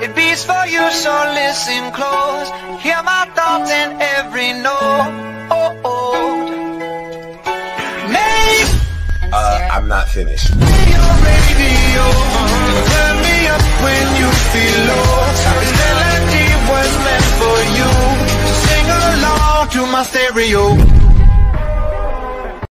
It beats for you, so listen close. Hear my thoughts in every note. I'm not finished. Radio, turn me up when you feel low. This melody was meant for you. Sing along to my stereo.